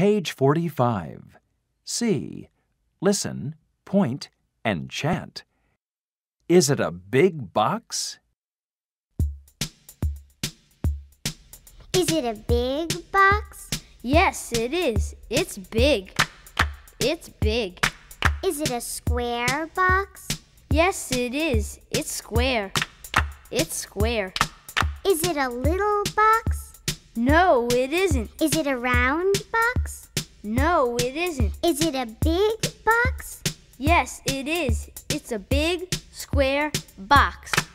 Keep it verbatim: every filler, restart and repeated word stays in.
Page forty-five. C. Listen, point, and chant. Is it a big box? Is it a big box? Yes, it is. It's big. It's big. Is it a square box? Yes, it is. It's square. It's square. Is it a little box? No, it isn't. Is it a round box? No, it isn't. Is it a big box? Yes, it is. It's a big, square box.